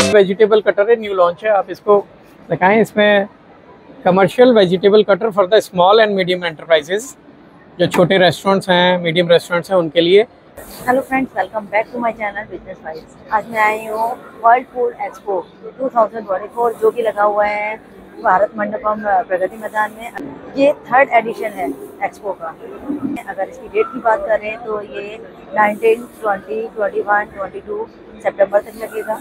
Vegetable cutter है, new launch है, आप इसको दिखाएं। इसमें commercial vegetable cutter for the small and medium enterprises, जो छोटे रेस्टोरेंट्स हैं, मीडियम रेस्टोरेंट्स हैं, उनके लिए। Hello friends, welcome back to my channel business vibes. आज मैं आई हूँ वर्ल्ड फूड एक्सपो 2024 जो कि लगा हुआ है भारत मंडपम प्रगति मैदान में। ये 3rd एडिशन है एक्सपो का। अगर इसकी डेट की बात करें तो ये 19, 20, 21, 22 सितंबर तक लगेगा।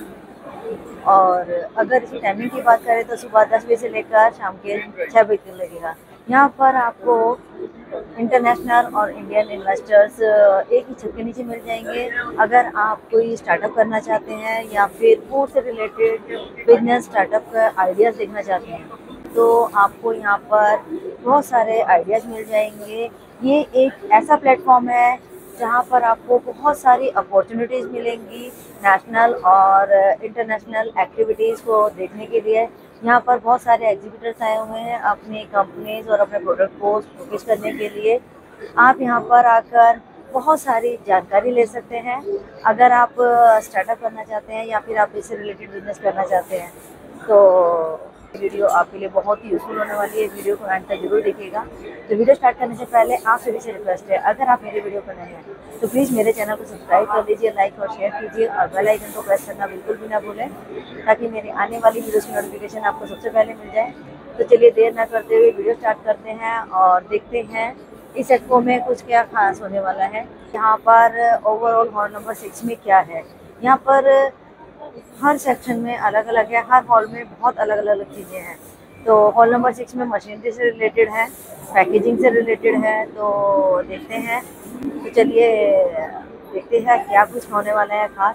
और अगर इसकी टाइमिंग की बात करें तो सुबह 10 बजे से लेकर शाम के 6 बजे तक लगेगा। यहाँ पर आपको इंटरनेशनल और इंडियन इन्वेस्टर्स एक ही छत के नीचे मिल जाएंगे। अगर आप कोई स्टार्टअप करना चाहते हैं या फिर फूड से रिलेटेड बिजनेस स्टार्टअप का आइडियाज़ देखना चाहते हैं तो आपको यहाँ पर बहुत सारे आइडियाज़ मिल जाएंगे। ये एक ऐसा प्लेटफॉर्म है जहाँ पर आपको बहुत सारी अपॉर्चुनिटीज़ मिलेंगी नेशनल और इंटरनेशनल एक्टिविटीज़ को देखने के लिए। यहाँ पर बहुत सारे एग्जीबिटर्स आए हुए हैं अपनी कंपनीज और अपने प्रोडक्ट को शोकेस करने के लिए। आप यहाँ पर आकर बहुत सारी जानकारी ले सकते हैं। अगर आप स्टार्टअप करना चाहते हैं या फिर आप इससे रिलेटेड बिजनेस करना चाहते हैं तो वीडियो आपके लिए बहुत ही यूजफुल होने वाली है। वीडियो को एंड तक जरूर देखिएगा। तो वीडियो स्टार्ट करने से पहले आप सभी से रिक्वेस्ट है, अगर आप मेरे वीडियो पर नए हैं तो प्लीज़ मेरे चैनल को सब्सक्राइब कर लीजिए, लाइक और शेयर कीजिए और बेल आइकन को प्रेस करना बिल्कुल भी ना भूलें ताकि मेरी आने वाली वीडियोस की नोटिफिकेशन आपको सबसे पहले मिल जाए। तो चलिए देर ना करते हुए वीडियो स्टार्ट करते हैं और देखते हैं इस एक्सपो में कुछ क्या खास होने वाला है। यहाँ पर ओवरऑल हॉल नंबर 6 में क्या है, यहाँ पर हर सेक्शन में अलग अलग है, हर हॉल में बहुत अलग अलग चीज़ें हैं। तो हॉल नंबर 6 में मशीनरी से रिलेटेड है, पैकेजिंग से रिलेटेड है। तो देखते हैं, तो चलिए देखते हैं क्या कुछ होने वाला है खास।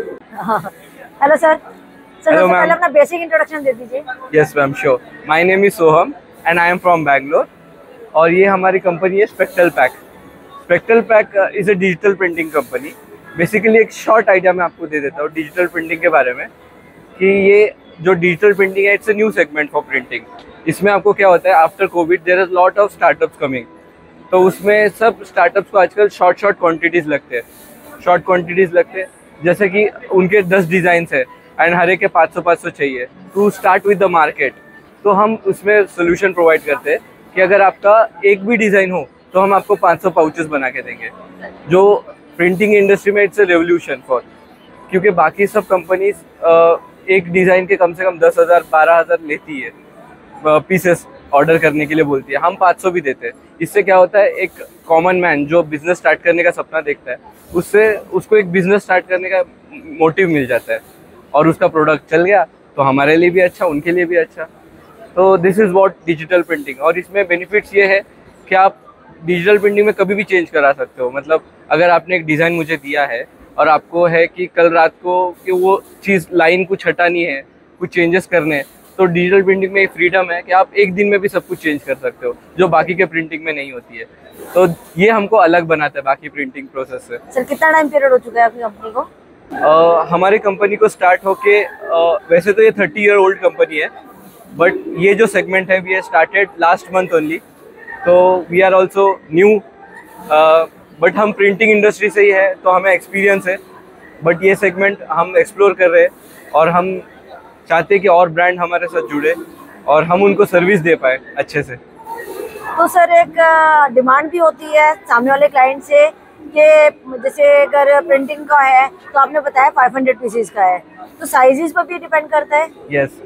हेलो सर, सबसे पहले अपना बेसिक इंट्रोडक्शन दे दीजिए। Yes ma'am, sure. My name is Soham and I am from Bangalore और ये हमारी कंपनी है spectral pack. Spectral pack is a digital printing company. Basically एक शॉर्ट आइडिया मैं आपको दे देता हूँ डिजिटल प्रिंटिंग के बारे में कि ये जो डिजिटल प्रिंटिंग है, it's a new segment for printing. इसमें आपको क्या होता है, after COVID there is lot of startups coming. तो उसमें सब स्टार्टअप्स को आजकल शॉर्ट क्वांटिटीज़ लगते हैं, जैसे कि उनके 10 डिज़ाइंस है एंड हर एक के 500 चाहिए to start with the market. तो हम उसमें सोल्यूशन प्रोवाइड करते हैं कि अगर आपका एक भी डिज़ाइन हो तो हम आपको 500 पाउचेस बना के देंगे। जो प्रिंटिंग इंडस्ट्री में इट्स अ रेवोल्यूशन फॉर, क्योंकि बाकी सब कंपनीज एक डिज़ाइन के कम से कम 10,000 12,000 लेती है, पीसेस ऑर्डर करने के लिए बोलती है। हम 500 भी देते हैं। इससे क्या होता है, एक कॉमन मैन जो बिजनेस स्टार्ट करने का सपना देखता है उसको एक बिजनेस स्टार्ट करने का मोटिव मिल जाता है और उसका प्रोडक्ट चल गया तो हमारे लिए भी अच्छा, उनके लिए भी अच्छा। तो this is what digital printing. और इसमें बेनिफिट्स ये है कि आप डिजिटल प्रिंटिंग में कभी भी चेंज करा सकते हो। मतलब अगर आपने एक डिज़ाइन मुझे दिया है और आपको है कि कल रात को कि वो चीज़ लाइन कुछ हटानी है, कुछ चेंजेस करने हैं, तो डिजिटल प्रिंटिंग में एक फ्रीडम है कि आप एक दिन में भी सब कुछ चेंज कर सकते हो, जो बाकी के प्रिंटिंग में नहीं होती है। तो ये हमको अलग बनाता है बाकी प्रिंटिंग प्रोसेस से। सर, कितना टाइम पीरियड हो चुका है आपकी कंपनी को? हमारी कंपनी को स्टार्ट होके वैसे तो ये 30 ईयर ओल्ड कंपनी है, बट ये जो सेगमेंट है we have started last month only. तो we are also new, but हम प्रिंटिंग इंडस्ट्री से ही है तो हमें एक्सपीरियंस है। बट ये सेगमेंट हम एक्सप्लोर कर रहे हैं और हम चाहते हैं कि और ब्रांड हमारे साथ जुड़े और हम उनको सर्विस दे पाए अच्छे से। तो सर, एक डिमांड भी होती है सामने वाले क्लाइंट से कि जैसे अगर प्रिंटिंग का है तो आपने बताया 500 पीसेस का है, तो साइजेस पर भी डिपेंड करता है। यस,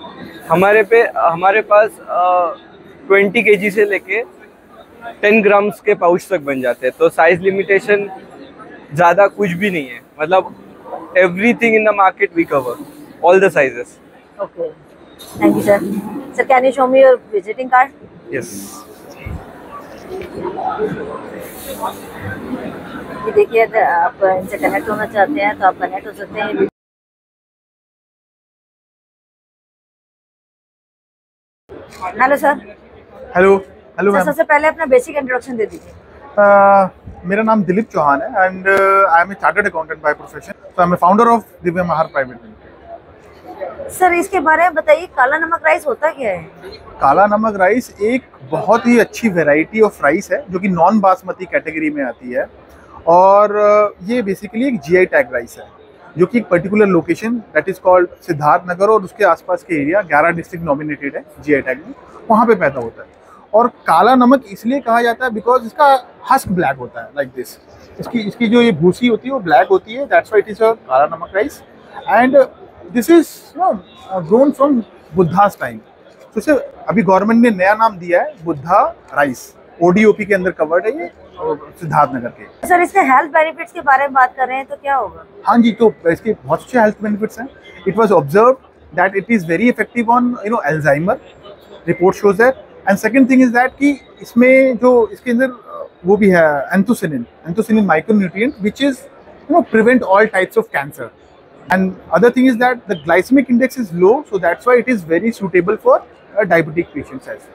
हमारे पास 20 kg से लेके 10 ग्राम्स के पाउच तक बन जाते हैं। तो साइज लिमिटेशन ज़्यादा कुछ भी नहीं है। मतलब everything in the market we cover all the sizes. Okay, thank you sir. Sir, can you show me your visiting card? Yes. ये देखिए, अगर आप इनसे कनेक्ट होना चाहते हैं तो आप कनेक्ट हो सकते हैं। Hello sir. Hello ma'am. सबसे पहले अपना बेसिक इंट्रोडक्शन दे दीजिए। मेरा नाम दिलीप चौहान है and I am a chartered accountant by profession. So I am a founder of Divya Mahar private limited. Sir, इसके बारे में बताइए, काला नमक राइस होता क्या है? काला नमक राइस एक बहुत ही अच्छी वैरायटी ऑफ राइस है जो कि नॉन बासमती कैटेगरी में आती है और ये बेसिकली एक जीआई टैग राइस है। जो कि एक particular location that is called Siddharth Nagar और उसके आसपास के एरिया 11 डिस्ट्रिक्ट नॉमिनेटेड है जीआई टैग में, वहाँ पे पैदा होता है। और काला नमक इसलिए कहा जाता है बिकॉज इसका हस्क ब्लैक होता है लाइक दिस, इसकी जो ये भूसी होती है वो ब्लैक होती है, that's why it is a Kala Namak rice. And this is grown from Buddha's time. तो इसे अभी गवर्नमेंट ने नया नाम दिया है बुद्धा राइस, ओडीओपी के अंदर कवर्ड है ये सिद्धार्थ नगर के। सर इसके हेल्थ बेनिफिट्स के बारे में बात कर रहे हैं तो क्या होगा? हाँ जी, तो इसके बहुत अच्छे हेल्थ बेनिफिट्स हैं। It was observed that it is very effective on Alzheimer, report shows that. And second thing is that कि इसमें जो इसके अंदर वो भी है anthocyanin micronutrient which is prevent all types of cancer. And other thing is that the glycemic index is low, so that's why it is very suitable for diabetic patients as.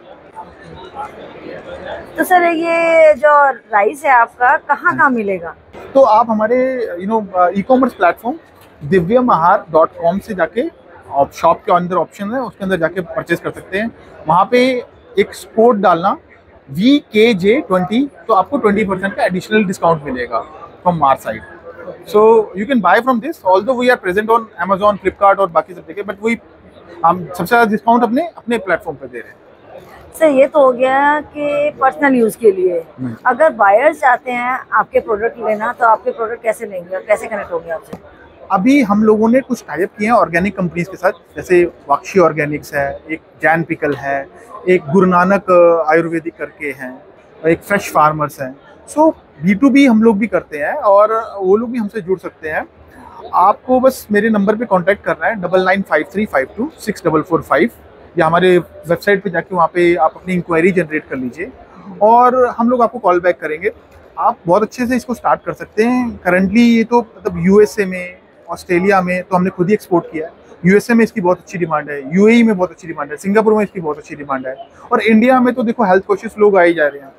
तो sir ये जो rice है आपका कहाँ मिलेगा? तो आप हमारे ई कॉमर्स प्लेटफॉर्म divyamahar.com से जाके शॉप के अंदर ऑप्शन है, उसके अंदर जाके परचेज कर सकते हैं। वहाँ पे एक कोड डालना VKJ20, तो आपको 20% का एडिशनल डिस्काउंट मिलेगा from our side. So you can buy from this, although we are present on Amazon, Flipkart और बाकी सब जगह, बट हम सबसे ज़्यादा डिस्काउंट अपने प्लेटफॉर्म पर दे रहे हैं। सर ये तो हो गया कि पर्सनल यूज के लिए। अगर बायर्स चाहते हैं आपके प्रोडक्ट लेना तो आपके प्रोडक्ट कैसे लेंगे और कैसे कनेक्ट होंगे आपसे? अभी हम लोगों ने कुछ टाइप किए हैं ऑर्गेनिक कंपनीज के साथ, जैसे वाक्षी ऑर्गेनिक्स है, एक जैन पिकल है, एक गुरु नानक आयुर्वेदिक करके हैं, और एक फ्रेश फार्मर्स हैं। सो B2B हम लोग भी करते हैं और वो लोग भी हमसे जुड़ सकते हैं। आपको बस मेरे नंबर पे कांटेक्ट करना है 9953526445, या हमारे वेबसाइट पे जाके वहाँ पे आप अपनी इंक्वायरी जनरेट कर लीजिए और हम लोग आपको कॉल बैक करेंगे। आप बहुत अच्छे से इसको स्टार्ट कर सकते हैं। करंटली ये तो मतलब USA में, ऑस्ट्रेलिया में तो हमने खुद ही एक्सपोर्ट किया है, USA में इसकी बहुत अच्छी डिमांड है, UAE में बहुत अच्छी डिमांड है, सिंगापुर में इसकी बहुत अच्छी डिमांड है, और इंडिया में तो देखो हेल्थ कॉन्शियस लोग आ ही जा रहे हैं।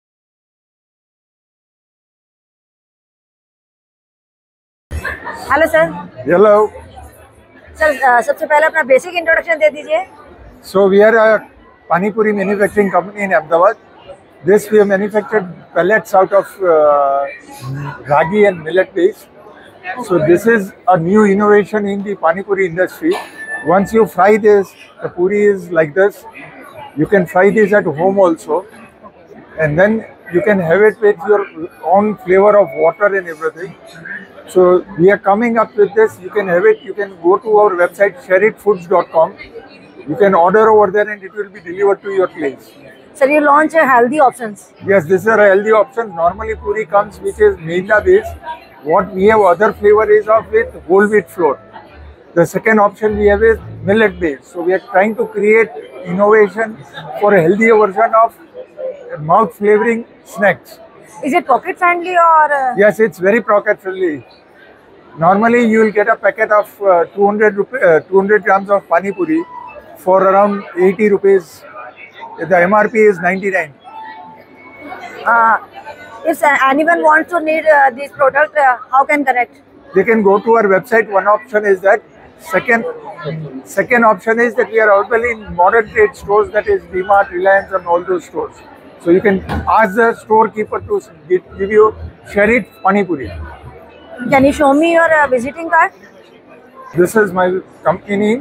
Hello sir. Hello. सर सबसे पहले अपना बेसिक इंट्रोडक्शन दे दीजिए। So we are a Pani Puri manufacturing company in Ahmedabad. This we have manufactured pellets out of ragi and millet base. So this is a new innovation in the Pani Puri industry. Once you fry this, the puri is like this. You can fry this at home also, and then you can have it with your own flavor of water and everything. So we are coming up with this. You can have it. You can go to our website shareitfoods.com. You can order over there and it will be delivered to your place. Sir, you launch healthy options. Yes, this is a healthy option. Normally puri comes which is maida based. What we have other flavor is of with whole wheat flour. The second option we have is millet based. So we are trying to create innovation for a healthier version of mouth flavoring snacks. Is it pocket friendly or? Yes, it's very pocket friendly. Normally you will get a packet of 200 grams of pani puri for around 80 rupees. The MRP is 99. If anyone wants to need this product, how can connect? They can go to our website. One option is that. Second option is that we are available in modern trade stores, that is DMart, Reliance and all those stores. So you can ask the storekeeper to give you Sharit Pani Puri. Can you show me your visiting card? This is my company.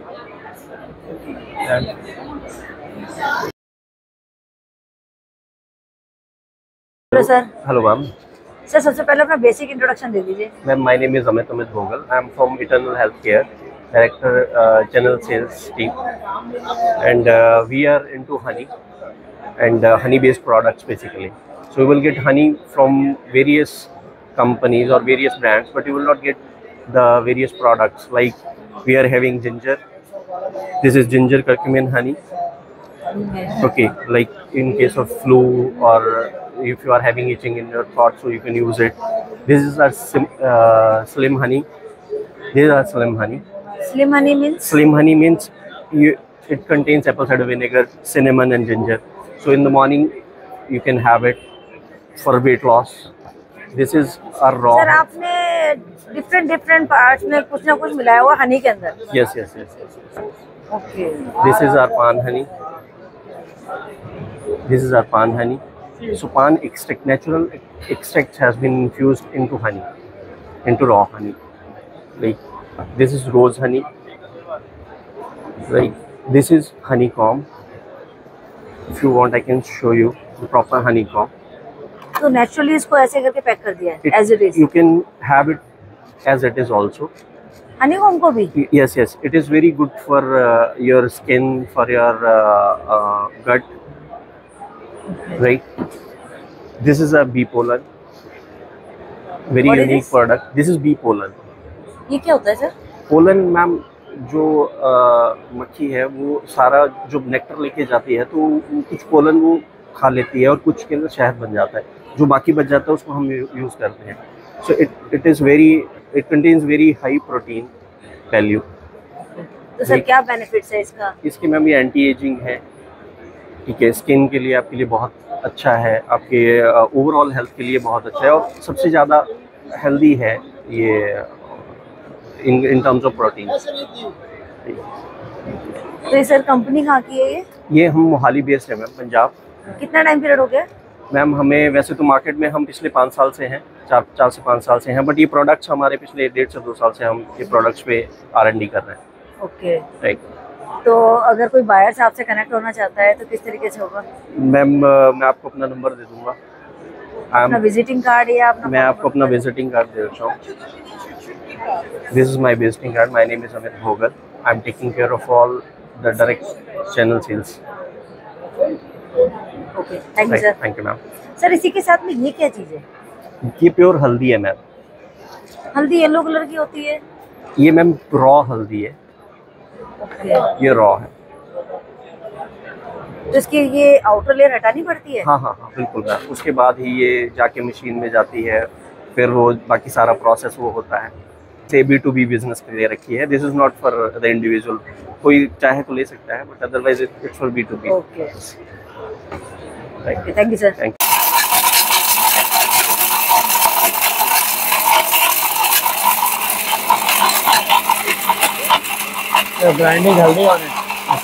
Hello sir. Hello ma'am. Sir सबसे पहले अपना basic introduction दे दीजिए। Ma'am, my name is Amit Bhogal. I am from Eternal Healthcare, Director Channel Sales Team, and we are into honey and honey-based products basically. So you will get honey from various companies or various brands, but you will not get the various products. Like we are having ginger. This is ginger curcumin honey. Okay, like in case of flu or if you are having itching in your throat, so you can use it. This is our slim honey. These are slim honey. Slim honey means? Slim honey means it contains apple cider vinegar, cinnamon and ginger. So in the morning you can have it for weight loss. This is our raw. Sir आपने different parts में कुछ ना कुछ मिलाया हुआ honey के अंदर? Yes. Okay. This is our pan honey. This is our pan honey. So pan extract, natural extract has been infused into honey, into raw honey. Like This is rose honey, right? This is honeycomb. If you want, I can show you the proper honeycomb. तो naturally इसको ऐसे करके pack कर दिया है as it is. You can have it as it is also. Honeycomb को भी? Yes, yes. It is very good for your skin, for your gut, right? This is a bee pollen. Very What is unique this? product. This is bee pollen. ये क्या होता है sir? Pollen ma'am जो मक्खी है वो सारा जो नेक्टर लेके जाती है तो कुछ पोलन वो खा लेती है और कुछ के अंदर शहद बन जाता है, जो बाकी बच जाता है उसको हम यूज़ करते हैं। So it contains very high protein value. तो सर क्या बेनिफिट्स है इसका? इसके मैम ये एंटी एजिंग है, ठीक है, स्किन के लिए आपके लिए बहुत अच्छा है, आपके ओवरऑल हेल्थ के लिए बहुत अच्छा है और सबसे ज़्यादा हेल्दी है ये इन टर्म्स ऑफ प्रोटीन। तो ये सर कंपनी कहाँ की है ये हम मोहाली बेस्ड है मैम, पंजाब। कितना टाइम पीरियड हो गया? मैम हमें वैसे तो मार्केट में हम पिछले 5 साल से हैं, 4 से 5 साल से हैं, बट ये प्रोडक्ट्स हमारे पिछले 1.5 से 2 साल से हम ये प्रोडक्ट्स पे R&D कर रहे हैं। ओके। राइट। तो अगर कोई बायर से आपसे कनेक्ट होना चाहता है तो किस तरीके से होगा? मैम मैं आपको अपना नंबर दे दूंगा। अपना विजिटिंग कार्ड या अपना? मैं आपको अपना विजिटिंग कार्ड दे रहा हूँ। This is my visiting card. My name is Amit Bhogal. I am taking care of all the direct channel sales. Okay, thank you sir. Thank you ma'am. Sir इसी के साथ में ये क्या चीज़ है? ये प्योर हल्दी है मैम। हल्दी येलो कलर की होती है? ये मैम रॉ हल्दी है। ओके। ये रॉ है। तो इसकी ये आउटर लेयर हटानी पड़ती है? हाँ हाँ हाँ बिल्कुल मैम। उसके बाद ही ये जाके मशीन में जाती है, फिर वो बाकी सारा प्रोसेस वो होता है। से B2B बिजनेस के लिए रखी है। This is not for the individual. कोई चाहे तो ले सकता है, but otherwise it's for B2B। Okay, thank you sir. Thank you. Grinding haldi on it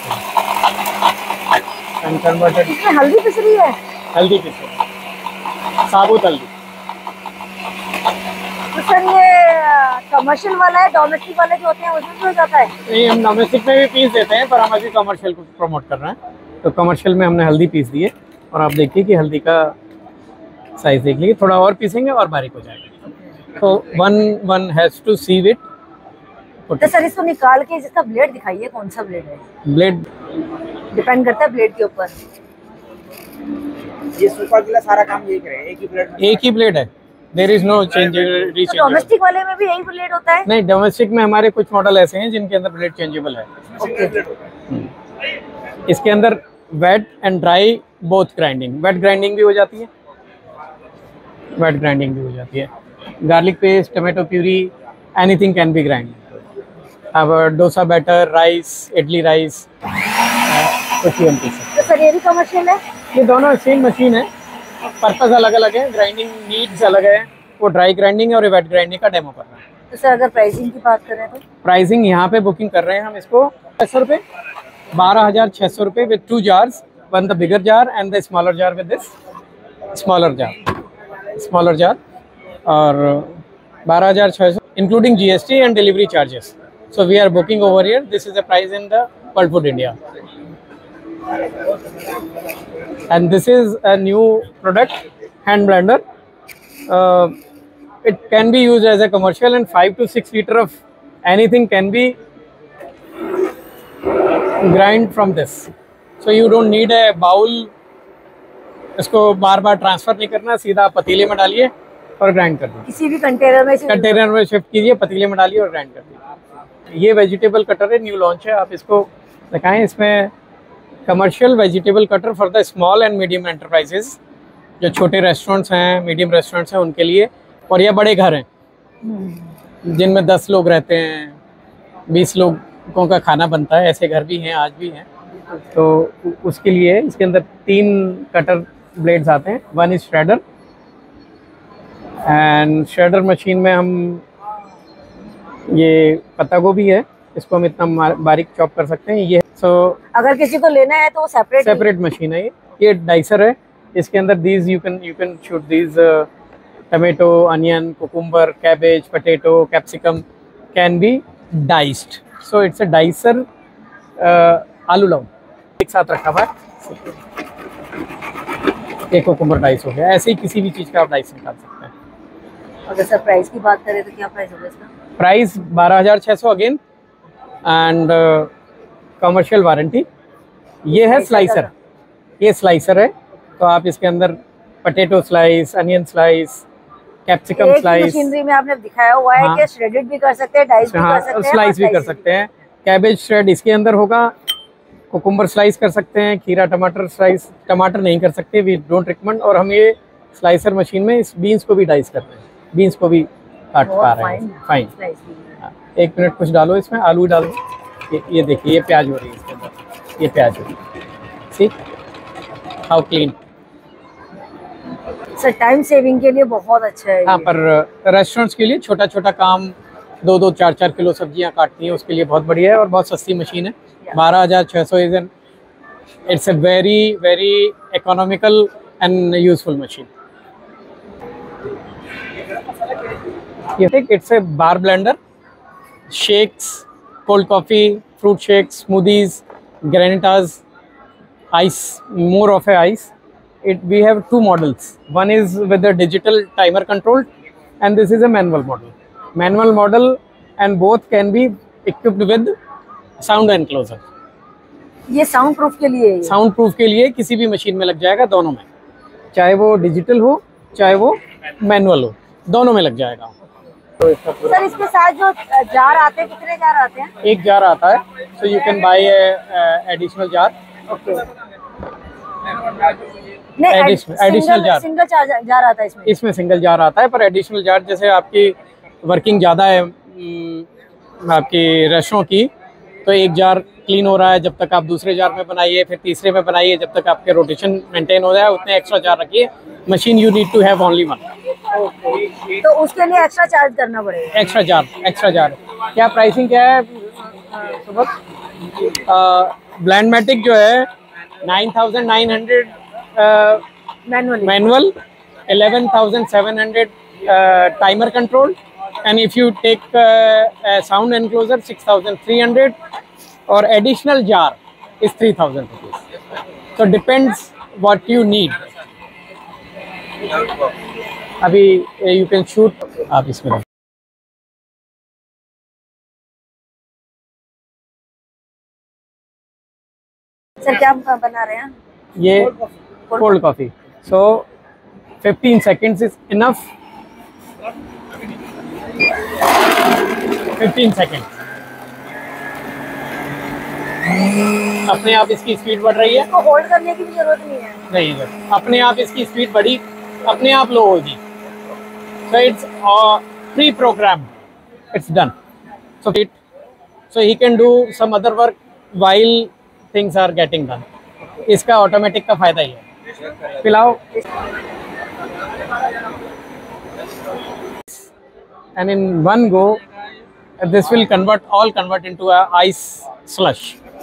and converted. इसमें हल्दी पिस रही है? हल्दी पिस रही है, साबुत हल्दी। तो सर ये कमर्शियल वाला है, डोमेस्टिक वाले जो होते हैं उसमें भी हो जाता है? नहीं, हम डोमेस्टिक में भी पीस देते हैं, पर हम अभी कमर्शियल को प्रमोट कर रहे हैं। तो कमर्शियल में हमने हल्दी पीस दी है और आप देखिए कि हल्दी का साइज देख लीजिए, थोड़ा और पीसेंगे और बारीक हो जाएगा। तो one has to sieve it. तो सर इसको निकाल के जिसका ब्लेड दिखाइए, कौन सा ब्लेड है? ब्लेड डिपेंड करता है ब्लेड के ऊपर। ये सूखा गीला सारा काम यही करे, एक ही ब्लेड है। देयर इज नो चेंज तो डोमेस्टिक वाले में भी यही ब्लेड होता है? नहीं, डोमेस्टिक में हमारे कुछ मॉडल ऐसे हैं जिनके अंदर ब्लेड चेंजेबल है। ओके। इसके अंदर wet and dry both grinding, wet grinding भी हो जाती है, वेट ग्राइंडिंग भी हो जाती है। Garlic paste, tomato puree, anything can be grind. अब dosa batter, rice, idli rice, कुछ भी हम पीस सकते हैं। तो सर ये भी कमर्शियल है? ये दोनों सेम मशीन है, पर्पस अलग अलग है, ग्राइंडिंग नीड्स अलग है। वो ड्राई ग्राइंडिंग है और वेट ग्राइंडिंग का डेमो कर रहे हैं। तो सर अगर प्राइसिंग की बात करें तो? प्राइसिंग यहाँ पे बुकिंग कर रहे हैं हम इसको 600 रुपये, 12,600 रुपये with 2 jars, one the bigger jar and the smaller jar with this smaller jar, और 12,600 including GST and delivery charges. So we are booking over here. This is the price in the World Food India. And this is a new product, hand blender. It can be used as a commercial, and 5 to 6 liter of anything can be grind from this. So you don't need a bowl. इसको बार बार transfer नहीं करना, सीधा पतीले में डालिए और grind कर दीजिए। किसी भी कंटेनर में शिफ्ट कीजिए, पतीले में डालिए और ग्राइंड कर दीजिए। ये वेजिटेबल कटर है, न्यू लॉन्च है। आप इसको दिखाएं। इसमें commercial vegetable cutter for the small and medium enterprises, जो छोटे रेस्टोरेंट्स हैं, मीडियम रेस्टोरेंट्स हैं, उनके लिए, और या बड़े घर हैं जिनमें 10 लोग रहते हैं, 20 लोगों का खाना बनता है, ऐसे घर भी हैं, आज भी हैं। तो उसके लिए इसके अंदर 3 कटर ब्लेड्स आते हैं। One is shredder, and shredder machine में हम ये पत्ता गोभी है, इसको हम इतना बारीक चॉप कर सकते हैं। ये अगर किसी को लेना है तो वो सेपरेट मशीन है। ये डाइसर है। इसके अंदर these you can shoot these tomato, onion, cucumber, cabbage, potato, capsicum can be diced, so it's a dicer आलू लौंग एक साथ रखा हुआ है। एक कुकुम्बर डाइस हो गया, ऐसे ही किसी भी चीज़ का आप डाइस निकाल सकते हैं। अगर सर प्राइस की बात करें तो क्या प्राइस होगा इसका? Price 12,600 again and commercial warranty. ये है स्लाइसर, ये स्लाइसर है, तो आप इसके अंदर potato slice, onion slice, capsicum slice, machinery में आपने दिखाया हुआ है कि श्रेडेड भी कर सकते हैं, डाइस भी कर सकते हैं, स्लाइस भी कर सकते हैं। कैबेज श्रेड इसके अंदर होगा, कुकुम्बर स्लाइस कर सकते हैं, खीरा टमाटर स्लाइस, टमाटर नहीं कर सकते, वी डोंट रिकमेंड। और हम ये स्लाइसर मशीन में इस बीन्स को भी डाइस करते हैं, बीन्स को भी काट पा रहे हैं फाइन। 1 मिनट कुछ डालो इसमें, आलू डालो, ये देखिए ये प्याज हो रही है इसके अंदर, ये प्याज हो रही है, see how clean. Sir time saving के लिए बहुत अच्छा है। हाँ, पर रेस्टोरेंट्स के लिए छोटा छोटा काम 2-2, 4-4 किलो सब्जियां काटनी है, उसके लिए बहुत बढ़िया है और बहुत सस्ती मशीन है। 12,600 it's a very very economical and useful machine. It's a bar blender, shakes, cold coffee, fruit shakes, smoothies, granitas, ice, more of a ice. We have 2 models. One is with the digital timer controlled, and this is a manual model. Manual model, and both can be equipped with sound enclosure. ये sound proof के लिए है? Sound proof के लिए किसी भी machine में लग जाएगा, दोनों में, चाहे वो डिजिटल हो चाहे वो मैनुअल हो, दोनों में लग जाएगा। सर इसके साथ जो जार आते हैं, कितने जार आते हैं? एक जार आता है, so you can buy a additional jar. Okay, additional jar, single jar आता है इसमें? इसमें सिंगल जार आता है, पर एडिशनल जार जैसे आपकी वर्किंग ज़्यादा है आपकी रेस्टोरेंट की, तो एक जार क्लीन हो रहा है, जब तक आप दूसरे जार में बनाइए, फिर तीसरे में बनाइए, जब तक आपके रोटेशन मेंटेन हो जाए उतने एक्स्ट्रा जार रखिए। Machine you need to have only 1। तो उसके लिए एक्स्ट्रा चार्ज करना पड़ेगा? Extra jar. क्या प्राइसिंग क्या है सुबह? ब्लेंडमेटिक जो है 9,900 manual, 11,700 timer control, and if you take a sound enclosure 6,300, और additional jar is 3,000 rupees. So depends what you need. अभी you can shoot आप इसमें। सर क्या बना रहे हैं? ये cold coffee, so 15 seconds is enough. 15 second. अपने आप इसकी स्पीड बढ़ रही है, इसको होल्ड करने की भी जरूरत नहीं है? नहीं सर, अपने आप इसकी स्पीड बढ़ी, अपने आप लो होगी। So it's pre program, it's done. So he can do some other work while things are getting done. इसका ऑटोमेटिक का फायदा ही है। पिलाओ। And in one go, this will convert into a ice slush.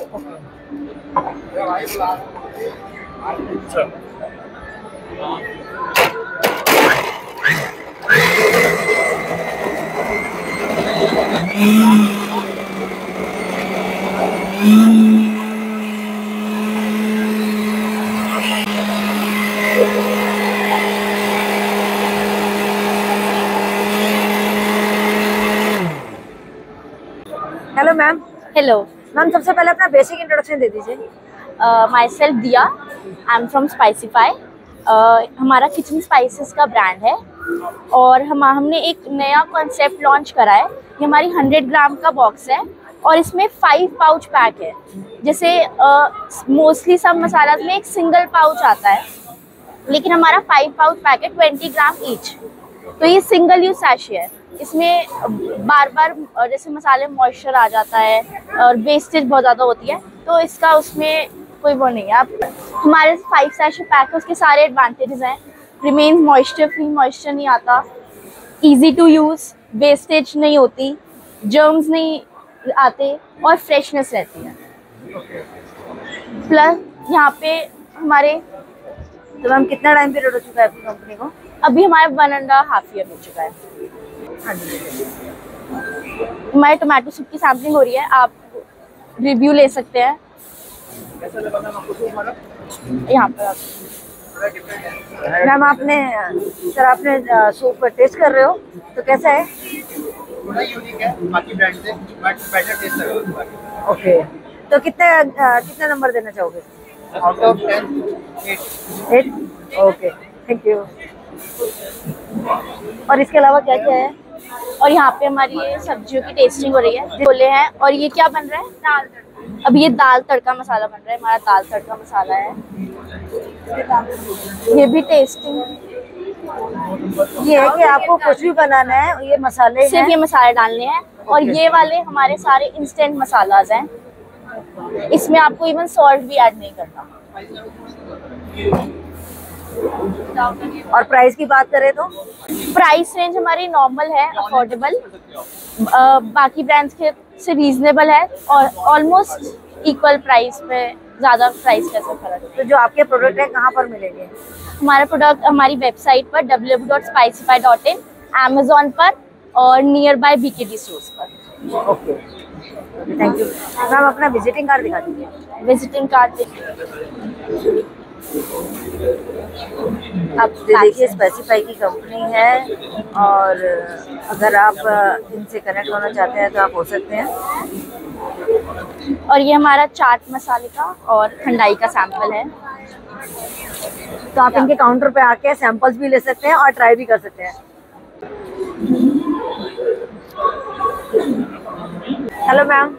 Hello ma'am. Hello ma'am, सबसे पहले अपना basic introduction दे दीजिए। माई सेल्फ दिया, आई एम फ्रॉम स्पाइसीफाई। हमारा किचन स्पाइसेस का ब्रांड है और हमने एक नया कॉन्सेप्ट लॉन्च करा है। ये हमारी 100 ग्राम का बॉक्स है और इसमें 5 पाउच पैक है। जैसे मोस्टली सब मसाला में एक सिंगल पाउच आता है, लेकिन हमारा 5 पाउच पैक है 20 ग्राम ईच। तो ये सिंगल यूज सैशे है। इसमें बार बार जैसे मसाले मॉइस्चर आ जाता है और वेस्टेज बहुत ज़्यादा होती है, तो इसका उसमें कोई वो नहीं है। आप हमारे 5 सैशे पैक है, उसके सारे एडवांटेजेस हैं। रिमेन्स मॉइस्चर फ्री, मॉइस्चर नहीं आता, इजी टू यूज़, वेस्टेज नहीं होती, जर्म्स नहीं आते और फ्रेशनेस रहती है। प्लस यहाँ पे हमारे तो मैम कितना टाइम पीरियड हो चुका है आपकी कंपनी को? अभी हमारे 1.5 ईयर हो चुका है। हाँ जी। हमारे टोमेटो सूप की सैम्पलिंग हो रही है, आप रिव्यू ले सकते हैं यहाँ पर। मैम आपने सर आपने सूप टेस्ट कर रहे हो तो कैसा है? थोड़ा यूनिक है बाकी ब्रांड से, बट बेटर टेस्ट है। ओके, तो कितना नंबर देना चाहोगे? Out of 10 8। Okay, thank you. और इसके अलावा क्या क्या है? और यहाँ पे हमारी ये सब्जियों की टेस्टिंग हो रही है, बोले हैं। और ये क्या बन रहा है? दाल तड़का। अब ये दाल तड़का मसाला बन रहा है, हमारा दाल तड़का मसाला है। ये भी टेस्टिंग, ये है कि आपको कुछ भी बनाना है, ये मसाले सिर्फ ये मसाले डालने हैं। और ये वाले हमारे सारे इंस्टेंट मसालाज हैं, इसमें आपको इवन सॉल्ट भी ऐड नहीं करना। और प्राइस की बात करें तो प्राइस रेंज हमारी नॉर्मल है, अफोर्डेबल, बाकी ब्रांड्स के से रीजनेबल है और ऑलमोस्ट इक्वल प्राइस पे, ज़्यादा प्राइस का ऐसा फर्क है। तो जो आपके प्रोडक्ट है कहाँ पर मिलेंगे? हमारा प्रोडक्ट हमारी वेबसाइट पर www.spicify.in, अमेजोन पर और नियर बाय BKD स्टोर्स पर। Okay, thank you ma'am. अपना विजिटिंग कार्ड दिखा दीजिए। विजिटिंग कार्ड आप देखिए, स्पेसिफाई की कंपनी है और अगर आप इनसे कनेक्ट होना चाहते हैं तो आप हो सकते हैं। और ये हमारा चाट मसाले का और ठंडाई का सैंपल है, तो आप इनके काउंटर पे आके सैंपल्स भी ले सकते हैं और ट्राई भी कर सकते हैं। Hello ma'am.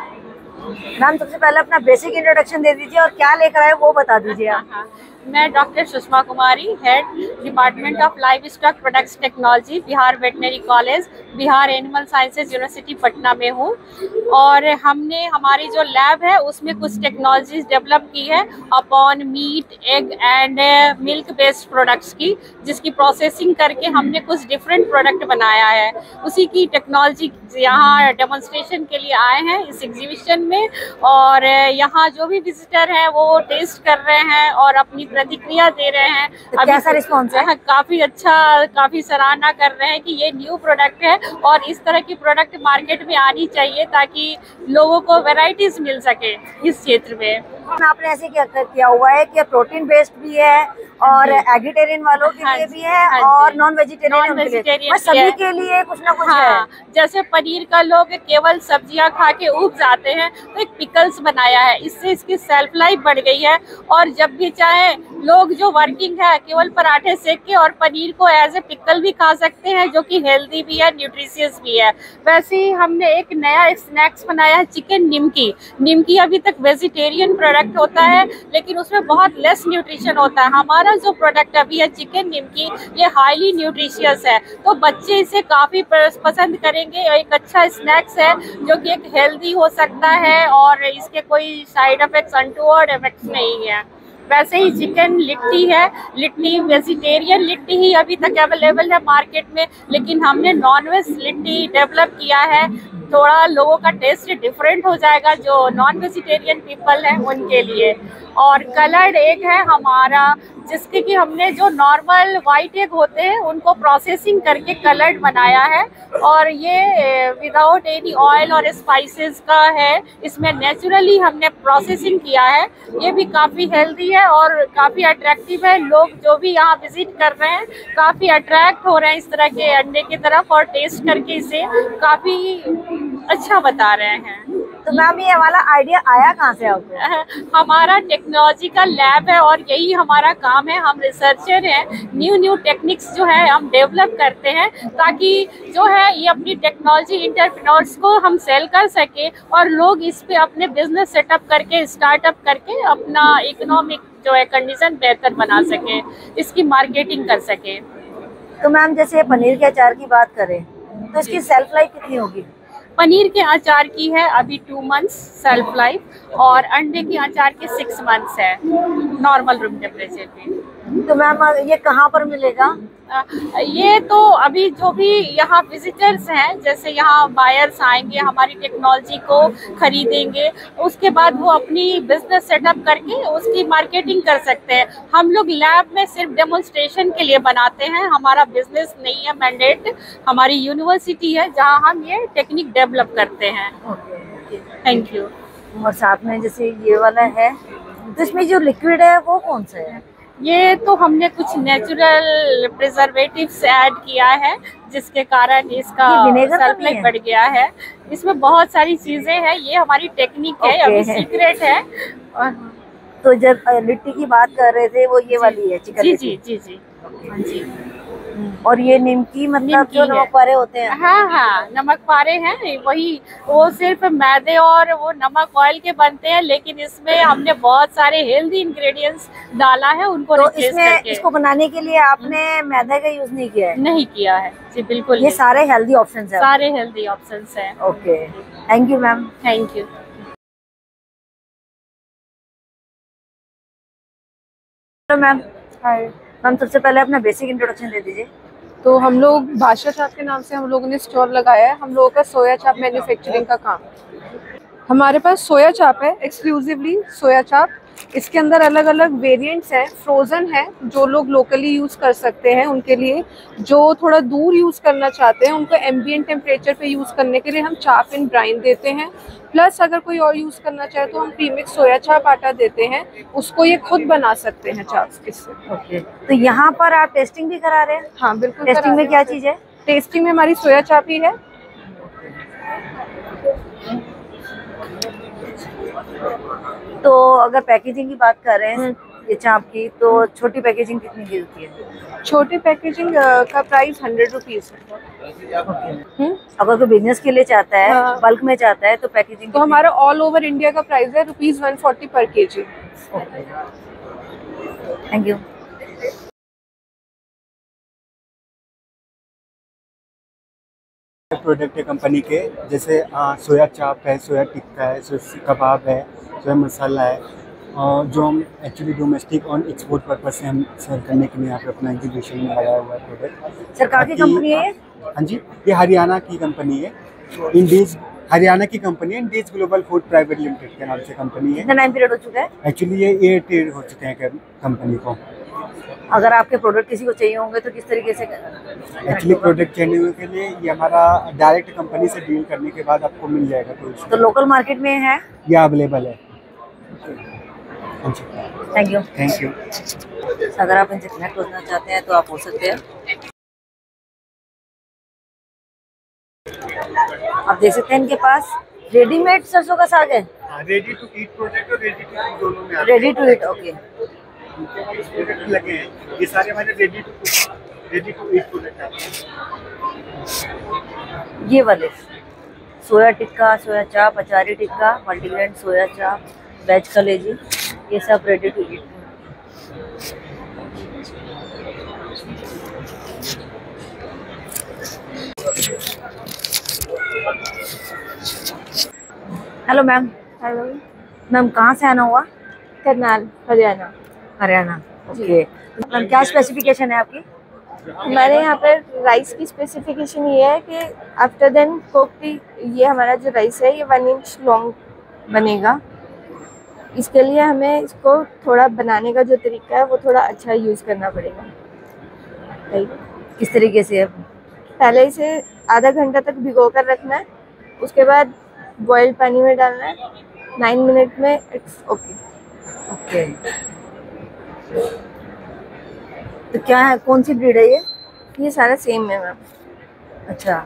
मैम सबसे पहले अपना बेसिक इंट्रोडक्शन दे दीजिए और क्या लेकर आए वो बता दीजिए आप। मैं doctor Sushma Kumari, head department of livestock products technology, Bihar veterinary college, Bihar animal sciences university Patna में हूँ। और हमने हमारी जो लैब है उसमें कुछ टेक्नोलॉजीज डेवलप की है upon meat, egg and milk based products की, जिसकी प्रोसेसिंग करके हमने कुछ डिफरेंट प्रोडक्ट बनाया है। उसी की टेक्नोलॉजी यहाँ डेमोन्स्ट्रेशन के लिए आए हैं इस एग्जीबिशन में। और यहाँ जो भी विजिटर हैं वो टेस्ट कर रहे हैं और अपनी प्रतिक्रिया दे रहे हैं। तो कैसा रिस्पॉन्स है? काफी अच्छा, काफी सराहना कर रहे हैं कि ये न्यू प्रोडक्ट है और इस तरह की प्रोडक्ट मार्केट में आनी चाहिए ताकि लोगों को वैरायटीज मिल सके इस क्षेत्र में। आपने ऐसे किया हुआ है कि प्रोटीन बेस्ड भी है और एगिटेरियन वालों के लिए भी है और नॉन वेजिटेरियन सभी के लिए कुछ ना कुछ है। जैसे पनीर का लोग केवल सब्जियां खा के उब जाते हैं, तो एक पिकल्स बनाया है, इससे इसकी सेल्फ लाइफ बढ़ गई है। और जब भी चाहे लोग जो वर्किंग है केवल पराठे सेक के और पनीर को एज ए पिकल भी खा सकते हैं, जो कि हेल्दी भी है, न्यूट्रिशियस भी है। वैसे ही हमने एक नया स्नैक्स बनाया है, चिकन निमकी। निमकी अभी तक वेजिटेरियन प्रोडक्ट होता है लेकिन उसमें बहुत लेस न्यूट्रिशन होता है। हमारा जो प्रोडक्ट अभी है चिकन निमकी, ये हाईली न्यूट्रिशियस है, तो बच्चे इसे काफ़ी पसंद करेंगे। एक अच्छा स्नैक्स है जो कि एक हेल्दी हो सकता है और इसके कोई साइड इफेक्ट्स, अनटूवर्ड इफेक्ट्स नहीं है। वैसे ही चिकन लिट्टी है, लिट्टी वेजिटेरियन लिट्टी ही अभी तक अवेलेबल है मार्केट में, लेकिन हमने नॉनवेज लिट्टी डेवलप किया है। थोड़ा लोगों का टेस्ट डिफरेंट हो जाएगा जो नॉन वेजिटेरियन पीपल हैं उनके लिए। और कलर्ड एग है हमारा, जिसके कि हमने जो नॉर्मल वाइट एग होते हैं उनको प्रोसेसिंग करके कलर्ड बनाया है। और ये विदाउट एनी ऑयल और स्पाइसेस का है, इसमें नेचुरली हमने प्रोसेसिंग किया है। ये भी काफ़ी हेल्दी है और काफ़ी अट्रैक्टिव है। लोग जो भी यहाँ विजिट कर रहे हैं काफ़ी अट्रैक्ट हो रहे हैं इस तरह के अंडे की तरफ और टेस्ट करके इसे काफ़ी अच्छा बता रहे हैं। तो मैम ये वाला आइडिया आया कहाँ से आपको? हमारा टेक्नोलॉजी का लैब है और यही हमारा काम है। हम रिसर्चर हैं, न्यू स्किल्स जो है हम डेवलप करते हैं ताकि जो है ये अपनी टेक्नोलॉजी एंटरप्रेन्योर्स को हम सेल कर सके और लोग इस पे अपने बिजनेस सेटअप करके, स्टार्टअप करके अपना इकोनॉमिक जो है कंडीशन बेहतर बना सके, इसकी मार्केटिंग कर सके। तो मैम जैसे पनीर के अचार की बात करें तो इसकी सेल्फ लाइफ कितनी होगी? पनीर के अचार की है अभी 2 मंथ्स सेल्फ लाइफ, और अंडे के अचार के 6 मंथ्स है नॉर्मल रूम टेम्परेचर पे। तो मैम ये कहाँ पर मिलेगा? ये तो अभी जो भी यहाँ विजिटर्स हैं, जैसे यहाँ बायर्स आएंगे हमारी टेक्नोलॉजी को खरीदेंगे, उसके बाद वो अपनी बिजनेस सेटअप करके उसकी मार्केटिंग कर सकते हैं। हम लोग लैब में सिर्फ डेमोन्स्ट्रेशन के लिए बनाते हैं, हमारा बिजनेस नहीं है मैंडेट। हमारी यूनिवर्सिटी है जहाँ हम ये टेक्निक डेवलप करते हैं। Thank you. और साथ में जैसे ये वाला है, तो इसमें जो लिक्विड है वो कौन सा है? ये तो हमने कुछ नेचुरल प्रिजर्वेटिव्स ऐड किया है, जिसके कारण इसका सेल्फ लाइफ बढ़ गया है। इसमें बहुत सारी चीजें हैं, ये हमारी टेक्निक है, अभी सीक्रेट है। तो जब लिट्टी की बात कर रहे थे, वो ये वाली है चिकन? जी जी जी जी जी। और ये निमकी, मतलब जो नमक पारे होते हैं? हाँ हाँ, नमक पारे हैं वही, वो सिर्फ मैदे और वो नमक ऑयल के बनते हैं, लेकिन इसमें हमने बहुत सारे हेल्दी इंग्रेडिएंट्स डाला है उनको। तो इसको बनाने के लिए आपने मैदे का यूज नहीं किया है? नहीं किया है जी, बिल्कुल। ये सारे हेल्दी ऑप्शंस हैं? सारे हेल्दी ऑप्शंस हैं। Okay, thank you ma'am. Thank you. Hello ma'am. Hi ma'am, सबसे पहले अपना बेसिक इंट्रोडक्शन दे दीजिए। तो हम लोग भाषा चाप के नाम से हम लोगों ने स्टॉल लगाया है। हम लोगों का सोया चाप मैन्युफैक्चरिंग का काम। हमारे पास सोया चाप है, एक्सक्लूसिवली सोया चाप। इसके अंदर अलग अलग वेरिएंट्स हैं, फ्रोज़न है जो लोग लोकली यूज़ कर सकते हैं उनके लिए, जो थोड़ा दूर यूज़ करना चाहते हैं उनको एम्बिएंट टेम्परेचर पे यूज़ करने के लिए हम चाप इन ब्राइन देते हैं। प्लस अगर कोई और यूज़ करना चाहे तो हम प्रीमिक्स सोया चाप आटा देते हैं, उसको ये खुद बना सकते हैं चाप इससे। ओके, तो यहाँ पर आप टेस्टिंग भी करा रहे हैं? हाँ बिल्कुल। टेस्टिंग में क्या चीज़ है? टेस्टिंग में हमारी सोया चाप ही है। तो अगर पैकेजिंग की बात कर रहे हैं ये चाप की, तो छोटी पैकेजिंग कितनी की होती है? छोटी पैकेजिंग का प्राइस 100 रुपीज़ है। अगर कोई बिजनेस के लिए चाहता है, बल्क में चाहता है, तो पैकेजिंग तो हमारा ऑल ओवर इंडिया का प्राइस है ₹140 per KG. Thank you. Product है कंपनी के, जैसे सोया चाप है, सोया टिक्का है, सोया कबाब है, सोया मसाला है, जो हम एक्चुअली डोमेस्टिक और एक्सपोर्ट पर्पज से हम सेल करने के लिए यहाँ पे अपना एग्जीबिशन में लगाया हुआ है प्रोडक्ट। सरकार की कंपनी है? हाँ जी, ये हरियाणा की कंपनी है, इंडीज हरियाणा की कंपनी है, Indies global food private limited के नाम से कंपनी है। कितना टाइम पीरियड हो चुका है? एक्चुअली ये 8 ईयर हो चुके हैं कंपनी को। अगर आपके प्रोडक्ट किसी को चाहिए होंगे तो किस तरीके से? एक्चुअली प्रोडक्ट चाहिए के लिए ये हमारा डायरेक्ट कंपनी से डील करने के बाद आपको मिल जाएगा। तो लोकल मार्केट में है? ये अवेलेबल है। Thank you. Thank you. अगर आप इनसे कनेक्ट होना चाहते हैं तो आप हो सकते हैं। आप देख सकते हैं इनके पास रेडीमेड सरसों का साग है। रेडी टू ईट प्रोडक्ट और रेडी टू ईट दोनों में ready to eat. Okay, product लगे हैं, ये सारे हमारे रेडी टू ईट प्रोडक्ट हैं। ये वाले सोया टिक्का, सोया चाप, अचारी टिक्का, मल्टीग्रेन सोया चाप, वेज कलेजी, ये सब ready to eat. Hello ma'am. Hello ma'am, कहाँ से आना हुआ? करनाल, हरियाणा। हरियाणा, ओके। मैम, क्या स्पेसिफिकेशन है आपकी? हमारे यहाँ पर राइस की स्पेसिफिकेशन ये है कि आफ्टर देन कुकड ये हमारा जो राइस है ये 1 इंच लॉन्ग बनेगा। इसके लिए हमें इसको थोड़ा बनाने का जो तरीका है वो थोड़ा अच्छा यूज़ करना पड़ेगा। किस तरीके से? पहले इसे आधा घंटा तक भिगो कर रखना है, उसके बाद बॉइल्ड पानी में डालना है, 9 मिनट में इट्स ओके। ओके, तो क्या है, कौन सी ब्रीड है ये? ये सारा सेम है मैम। अच्छा,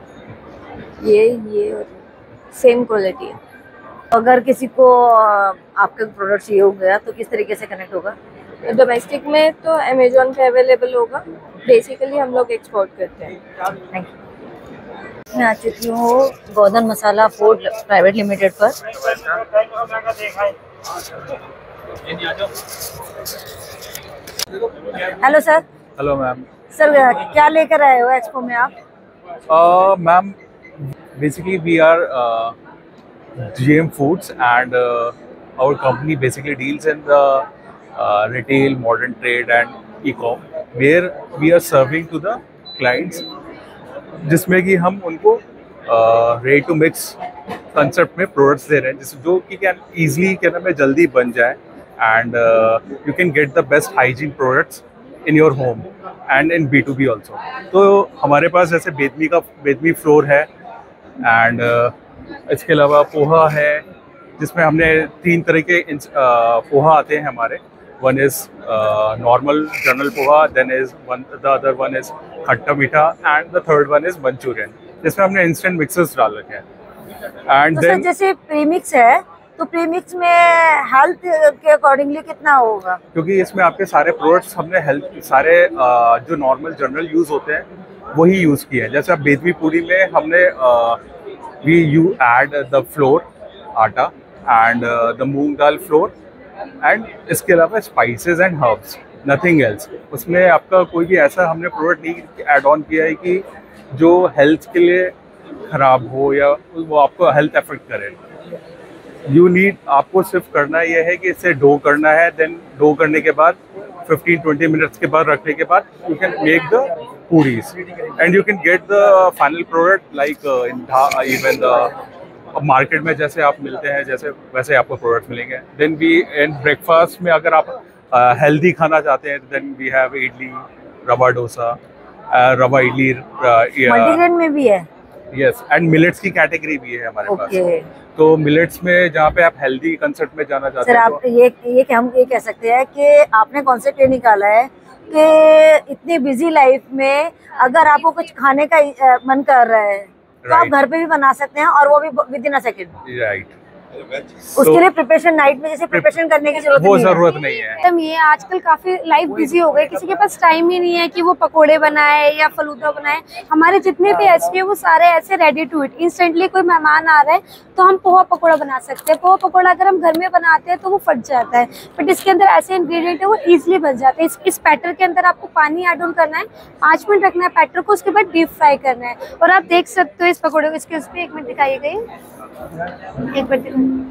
ये और सेम क्वालिटी है। अगर किसी को आपका प्रोडक्ट चाहिए हो गया तो किस तरीके से कनेक्ट होगा? डोमेस्टिक में तो अमेजोन पे अवेलेबल होगा, बेसिकली हम लोग एक्सपोर्ट करते हैं। Thank you. मैं आ चुकी हूँ Godhan Masala food private limited पर। Hello sir. Hello ma'am. Sir, क्या लेकर आए हो एक्सपो में आप? Ma'am, basically we are GM Foods, and our company basically deals in the retail, modern trade and e-com, where we are serving to the clients, जिसमें कि हम उनको रेडी टू मिक्स कंसेप्ट में प्रोडक्ट्स दे रहे हैं, जिस जो कि कैन ईजिली क्या नाम है जल्दी बन जाए, and you can get the best hygiene products in your home and in B2B also. तो हमारे पास जैसे बेदमी फ्लोर है, एंड इसके अलावा पोहा है, जिसमें हमने 3 तरह के पोहा आते हैं हमारे। One is normal general poha, then the other one is khatta meetha, and the third one is Manchurian, जिसमें हमने इंस्टेंट मिक्सर्स डाल रखे हैं। एंड देन जैसे प्रीमिक्स है, तो प्रीमिक्स में हेल्थ के अकॉर्डिंगली कितना होगा? क्योंकि इसमें आपके सारे प्रोडक्ट्स हमने हेल्थ सारे जो नॉर्मल जनरल यूज़ होते हैं वही यूज़ किए हैं। जैसे आप बेदमी पूरी में हमने we you add the flour atta and the moong dal flour, and इसके अलावा spices and herbs, nothing else. उसमें आपका कोई भी ऐसा हमने प्रोडक्ट नहीं ऐड ऑन किया है कि जो हेल्थ के लिए ख़राब हो या वो आपको हेल्थ अफेक्ट करे। यू नीड, आपको सिर्फ करना ये है कि इसे डो करना है, देन डो करने के बाद 15-20 मिनट्स के बाद रखने के बाद you can make the puris, and you can get the final product like even the market में जैसे आप मिलते हैं जैसे वैसे आपको प्रोडक्ट मिलेंगे। देन वी इन ब्रेकफास्ट में अगर आप हेल्दी खाना चाहते हैं, देन वी हैव इडली, रवा डोसा, रवा इडली, मल्टीग्रेन में भी है। यस, एंड मिलेट्स की कैटेगरी भी है हमारे Okay. पास। तो मिलेट्स में जहाँ पे आप हेल्दी कंसेप्ट में जाना चाहते सर, हैं, आप ये हम ये कह सकते हैं कि आपने कॉन्सेप्ट ये निकाला है कि इतनी बिजी लाइफ में अगर आपको कुछ खाने का मन कर रहा है तो आप घर पे भी बना सकते हैं, और वो भी within a second. Right, उसके लिए प्रिपरेशन नाइट में जैसे प्रिपरेशन करने की जरूरत नहीं है। मैडम, ये आजकल काफी लाइफ बिजी हो गई, किसी के पास टाइम ही नहीं है कि वो पकोड़े बनाए या फलूदा बनाए। हमारे जितने भी एचपी है वो सारे ऐसे रेडी टू इट, इंस्टेंटली कोई मेहमान आ रहा है तो हम पोहा पकोड़ा बना सकते हैं। पोहा पकोड़ा अगर हम घर में बनाते हैं तो वो फट जाता है, बट इसके अंदर ऐसे इंग्रेडिएंट है वो इजिली बन जाते हैं। इस बैटर के अंदर आपको पानी ऐड ऑन करना है, 5 मिनट रखना है बैटर को, उसके बाद डीप फ्राई करना है। और आप देख सकते हो इस पकौड़े को, इसके उसमें 1 मिनट दिखाइएगा, एक मिनट।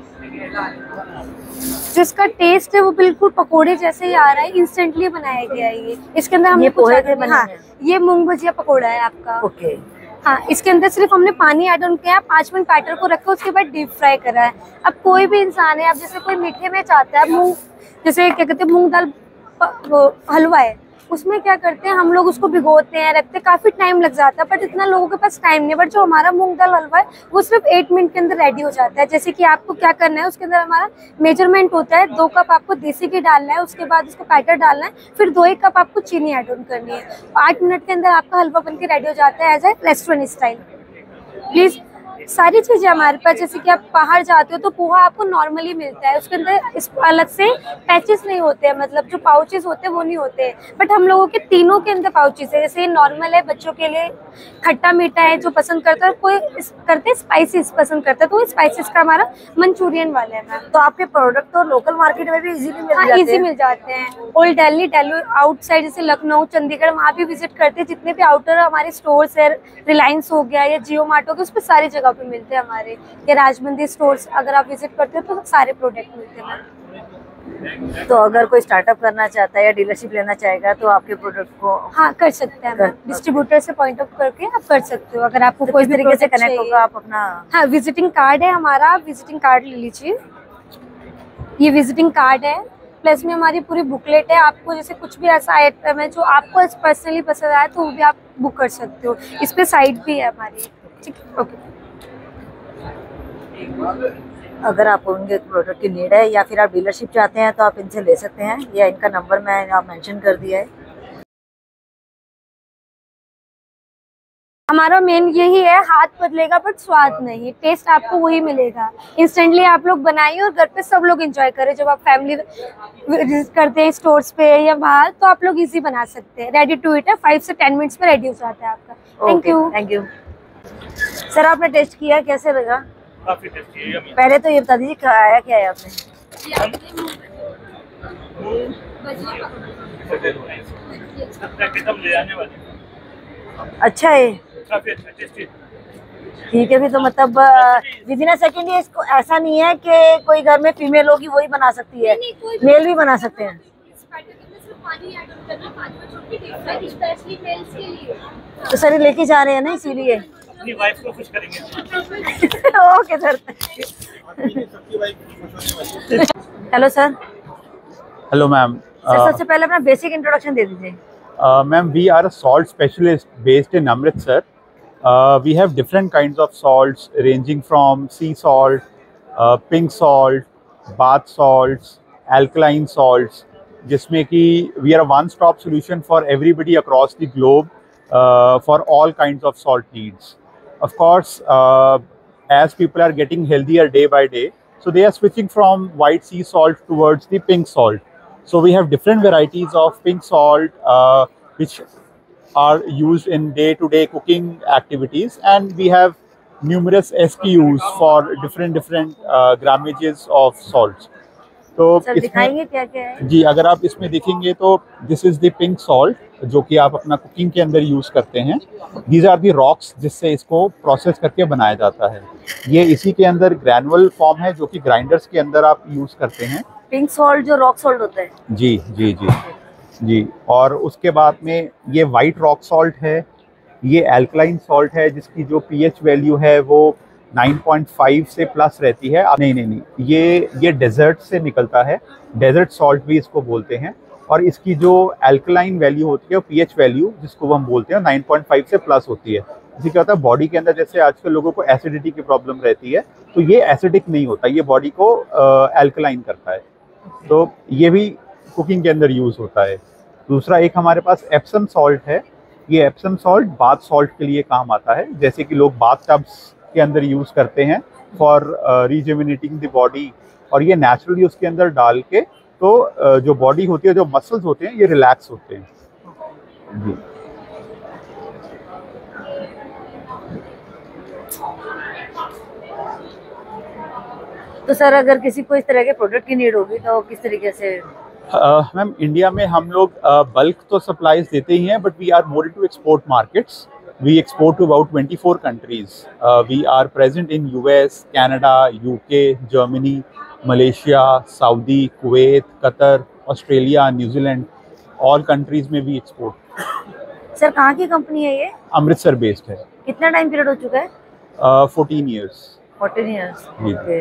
जिसका टेस्ट है वो बिल्कुल पकोड़े जैसे ही आ रहा है, इंस्टेंटली बनाया गया है ये। इसके अंदर हमने पोहे के बने हैं। ये मूंग भजिया पकोड़ा है आपका। ओके। हाँ, इसके अंदर सिर्फ हमने पानी ऐड ऑन किया, 5 मिनट बैटर को रखा, उसके बाद डीप फ्राई करा है। अब कोई भी इंसान है, अब जैसे कोई मीठे में चाहता है, मूंग जैसे क्या कहते हैं मूंग दाल हलवा है, उसमें क्या करते हैं हम लोग उसको भिगोते हैं, रखते हैं, काफी टाइम लग जाता है, बट इतना लोगों के पास टाइम नहीं है। बट जो हमारा मूंग दाल हलवा है वो सिर्फ 8 मिनट के अंदर रेडी हो जाता है। जैसे कि आपको क्या करना है, उसके अंदर हमारा मेजरमेंट होता है, 2 कप आपको देसी घी डालना है, उसके बाद उसको बैटर डालना है, फिर 2 कप आपको चीनी ऐड ऑन करनी है। 8 मिनट के अंदर आपका हलवा बनके रेडी हो जाता है as a restaurant style. Please, सारी चीजें हमारे पास, जैसे कि आप बाहर जाते हो तो पोहा आपको नॉर्मली मिलता है, उसके अंदर इस अलग से पैचेस नहीं होते हैं, मतलब जो पाउचेस होते हैं वो नहीं होते हैं, बट हम लोगों के तीनों के अंदर पाउचेस है। जैसे नॉर्मल है, बच्चों के लिए खट्टा मीठा है जो पसंद करता है, कोई करते हैं स्पाइसेस पसंद करता है, तो स्पाइसेस का हमारा मंचूरियन वाला है मैम। तो आपके प्रोडक्ट तो लोकल मार्केट में भी इजीली मिल जाते हैं? इजी मिल जाते हैं। ओल्ड दिल्ली, आउटसाइड जैसे लखनऊ, चंडीगढ़, वहाँ भी विजिट करते हैं। जितने भी आउटर हमारे स्टोर्स है, रिलायंस हो गया या जियो मार्ट हो गया, उस पर सारी जगह पे मिलते हैं हमारे। या राजमंदिर स्टोर्स अगर आप विजिट करते हो तो सारे प्रोडक्ट मिलते हैं। तो अगर कोई स्टार्टअप करना चाहता है या डीलरशिप लेना चाहेगा तो आपके प्रोडक्ट को हाँ कर सकते हैं, डिस्ट्रीब्यूटर से पॉइंट ऑफ करके आप कर सकते हो। अगर आपको तो कोई तरीके से कनेक्ट होगा आप अपना। हाँ, विजिटिंग कार्ड है हमारा, आप विजिटिंग कार्ड ले लीजिए। ये विजिटिंग कार्ड है, प्लस में हमारी पूरी बुकलेट है। आपको जैसे कुछ भी ऐसा आइटम है जो आपको पर्सनली पसंद आए तो वो भी आप बुक कर सकते हो। इस पे साइट भी है हमारी, ठीक है? ओके। अगर आप उनके प्रोडक्ट की नीड है या फिर आप डीलरशिप चाहते हैं तो आप इनसे ले सकते हैं, या इनका नंबर मैंने आप मेंशन कर दिया है। हमारा मेन यही है, हाथ बदलेगा बट स्वाद नहीं, टेस्ट आपको वही मिलेगा। इंस्टेंटली आप लोग बनाइए और घर पे सब लोग एंजॉय करें। जब आप फैमिली विजिट करते हैं स्टोर्स पे या बाहर तो आप लोग इजी बना सकते हैं। रेडी टू ईट है, 5 से 10 मिनट्स में रेडी हो जाता है आपका। Thank you. Thank you sir. आपने टेस्ट किया, कैसे लगा? काफी टेस्टी है। पहले तो ये बता दीजिए आया क्या है आपने? एकदम ले आने वाली। अच्छा है, काफी अच्छा टेस्टी। ठीक है, भी तो मतलब विद इन अ सेकेंड ये इसको ऐसा नहीं है कि कोई घर में फीमेल होगी वही बना सकती है, मेल भी बना सकते हैं। तो सर ये लेके जा रहे हैं ना, इसीलिए वाइफ को खुश करेंगे। Okay sir. Hello sir. Hello ma'am. Sir सबसे पहले अपना बेसिक इंट्रोडक्शन दे दीजिए। Ma'am, we are a salt specialist based in Amritsar. We have different kinds of salts ranging from sea salt, pink salt, bath salts, alkaline salts, जिसमें कि we are a one-stop solution for everybody across the globe for all kinds of salt needs. Of course, as people are getting healthier day by day, so they are switching from white sea salt towards the pink salt. So we have different varieties of pink salt which are used in day-to-day cooking activities, and we have numerous SKUs for different grammages of salts. तो sir दिखाएंगे क्या क्या है? जी, अगर आप इसमें देखेंगे तो this is the pink salt जो कि आप अपना कुकिंग के अंदर यूज करते हैं। दीज आर दी रॉक्स जिससे इसको प्रोसेस करके बनाया जाता है। ये इसी के अंदर ग्रैनुअल फॉर्म है जो कि ग्राइंडर्स के अंदर आप यूज करते हैं। पिंक सॉल्ट जो रॉक सॉल्ट होता है। जी जी जी जी। और उसके बाद में ये वाइट रॉक सॉल्ट है, ये एल्कलाइन सॉल्ट है जिसकी जो पीएच वैल्यू है वो 9.5 से प्लस रहती है। नहीं, ये डेजर्ट से निकलता है, डेजर्ट सॉल्ट भी इसको बोलते हैं। और इसकी जो एल्कलाइन वैल्यू होती है, पीएच वैल्यू जिसको हम बोलते हैं 9.5 से प्लस होती है। इससे क्या होता है, बॉडी के अंदर जैसे आजकल लोगों को एसिडिटी की प्रॉब्लम रहती है, तो ये एसिडिक नहीं होता, ये बॉडी को एल्कलाइन करता है। तो ये भी कुकिंग के अंदर यूज़ होता है। दूसरा एक हमारे पास एप्सम सॉल्ट है। ये एप्सम सॉल्ट बाथ सॉल्ट के लिए काम आता है, जैसे कि लोग बाथ टब्स के अंदर यूज़ करते हैं फॉर रिजुविनेटिंग द बॉडी, और ये नेचुरली उसके अंदर डाल के तो जो बॉडी होती है, जो मसल्स होते हैं, ये रिलैक्स होते हैं। जी। तो सर अगर किसी को इस तरह के प्रोडक्ट की नीड होगी तो किस तरीके से? मैम, इंडिया में हम लोग बल्क तो सप्लाईज देते ही हैं, but we are more into export markets. We export to about 24 countries. We are present in US, Canada, UK, Germany, Malaysia, Saudi, Kuwait, Qatar, Australia, New Zealand. All countries में we export. Sir कहाँ की company है ये? Amritsar based है। कितना time period हो चुका है? 14 years. 14 years. ओके।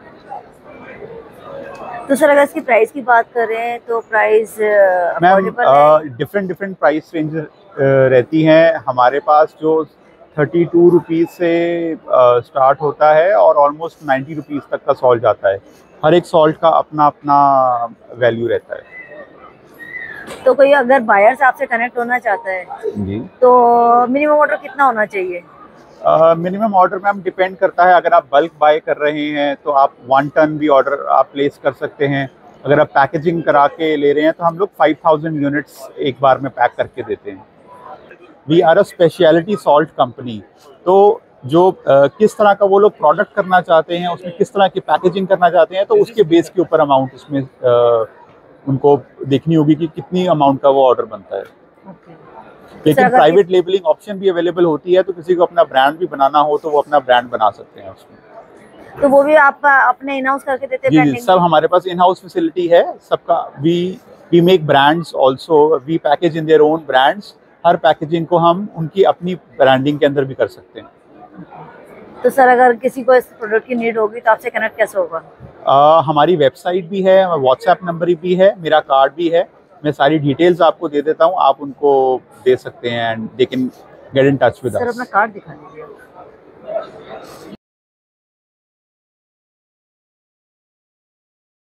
तो सर अगर इसकी प्राइस की बात करें तो price ma'am different price range रहती हैं। हमारे पास जो 32 रुपीज़ से स्टार्ट होता है और ऑलमोस्ट 90 रुपीज़ तक का सॉल्ट जाता है। हर एक सॉल्ट का अपना अपना वैल्यू रहता है। तो कोई अगर बायर से आपसे कनेक्ट होना चाहता है जी, तो मिनिमम ऑर्डर कितना होना चाहिए? मिनिमम ऑर्डर मैम डिपेंड करता है। अगर आप बल्क बाय कर रहे हैं तो आप 1 टन भी ऑर्डर आप प्लेस कर सकते हैं। अगर आप पैकेजिंग करा के ले रहे हैं तो हम लोग 5000 यूनिट्स एक बार में पैक करके देते हैं। We are a speciality salt company. तो जो किस तरह का वो लोग प्रोडक्ट करना चाहते हैं, उसमें किस तरह की पैकेजिंग करना चाहते हैं, तो उसके बेस के ऊपर अमाउंट उसमें उनको देखनी होगी कि कितनी अमाउंट का वो ऑर्डर बनता है। लेकिन प्राइवेट लेबलिंग ऑप्शन भी अवेलेबल होती है, तो किसी को अपना ब्रांड भी बनाना हो तो वो अपना ब्रांड बना सकते हैं उसमें। तो वो भी आप अपने इन हाउस करके देते हैं? जी, सब हमारे पास इन हाउस फैसिलिटी है सबका। We make brands also, we package in their own brands. हर पैकेजिंग को हम उनकी अपनी ब्रांडिंग के अंदर भी कर सकते हैं। तो सर अगर किसी को इस प्रोडक्ट की नीड होगी तो आपसे कनेक्ट कैसे होगा? हमारी वेबसाइट भी है, व्हाट्सएप नंबर भी है, मेरा कार्ड भी है। मैं सारी डिटेल्स आपको दे देता हूँ, आप उनको दे सकते हैं and they can get in touch with us. Sir अपना कार्ड दिखा दीजिए।